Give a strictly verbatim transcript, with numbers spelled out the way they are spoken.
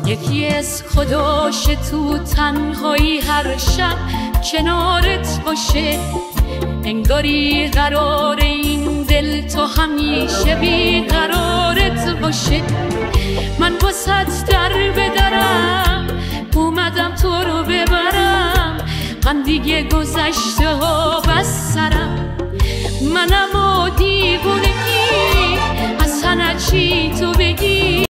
یکی از خداش تو تنهایی هر شب کنارت باشه، انگاری قرار این دل تو همیشه بیقرارت باشه. من واسط در بدرم اومدم تو رو ببرم، من دیگه گذشته ها بس سرم، منم و دیوونگی از هنچی تو بگی.